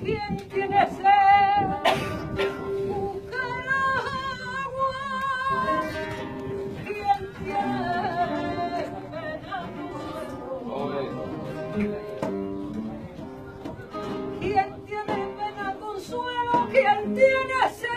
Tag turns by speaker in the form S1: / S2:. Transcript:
S1: ¿Quién tiene sed? Busca el agua. ¿Quién tiene pena? ¿Quién tiene pena? Consuelo. ¿Quién tiene sed?